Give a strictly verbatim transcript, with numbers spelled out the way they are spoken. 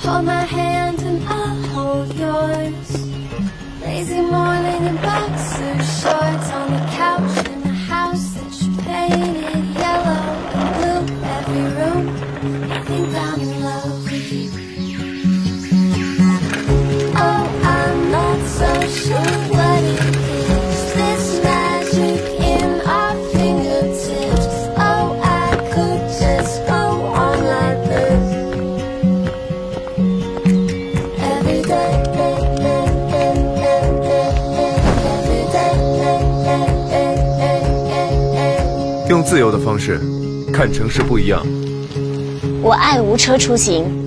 Hold my hand and I'll hold yours. Lazy morning in boxer shorts on the couch in the house that you painted yellow and blue. Every room, I think I'm in love with you. Oh, I'm not so sure what it is, this magic in our fingertips. Oh, I could just go on like this every day. Every day. 用自由的方式看城市不一样。 我爱无车出行。